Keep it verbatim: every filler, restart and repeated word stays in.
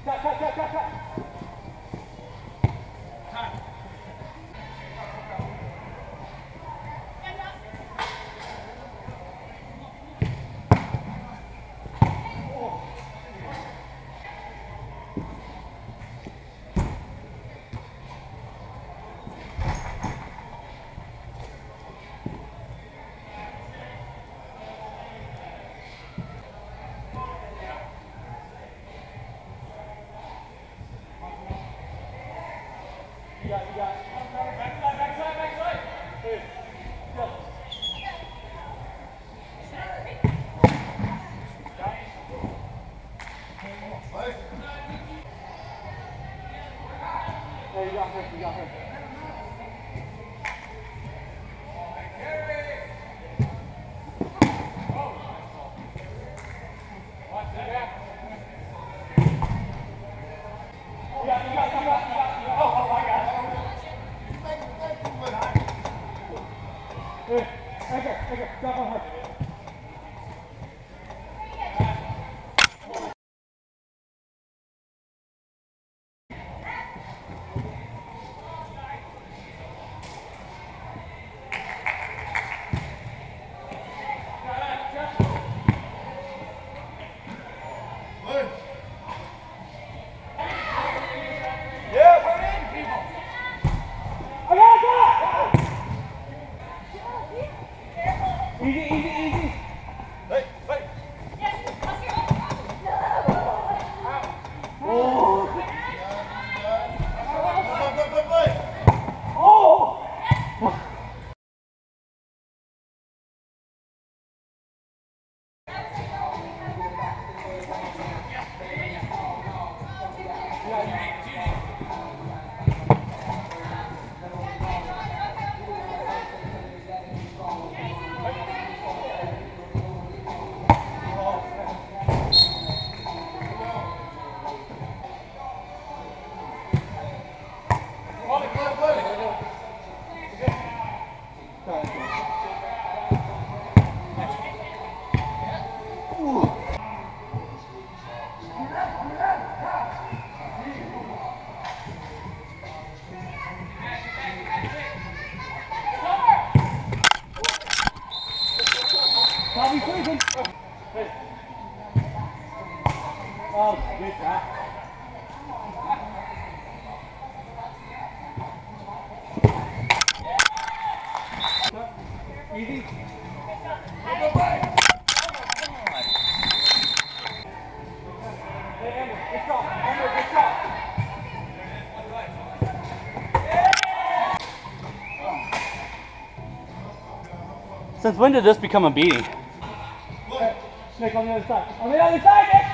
Cut, cut, cut, cut, cut. You got, you got. Backside, backside, backside. Hey, go. Hey, you got her, you got her. Hey, okay, okay, drop on her. Easy, easy, easy. Hey, hey. Yes, let's go. No. Oh. Play, play, play. Oh. Bobby, please. Hey. Oh, good job. Easy. Go back. Hey, Emma, good shot. Emma, good shot. Since when did this become a beating? Snake on the other side. On the other side, Nick!